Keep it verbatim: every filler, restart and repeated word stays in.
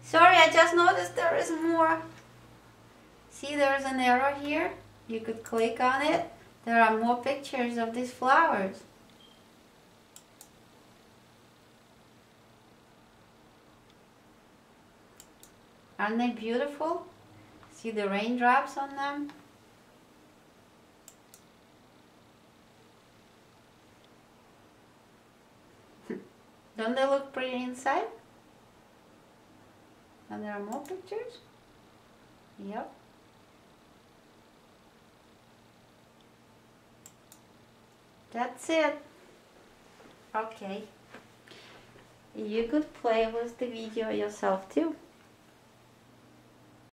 Sorry, I just noticed there is more. See, there's an arrow here. You could click on it. There are more pictures of these flowers. Aren't they beautiful? See the raindrops on them? Don't they look pretty inside? And there are more pictures? Yep. That's it. Okay. You could play with the video yourself too.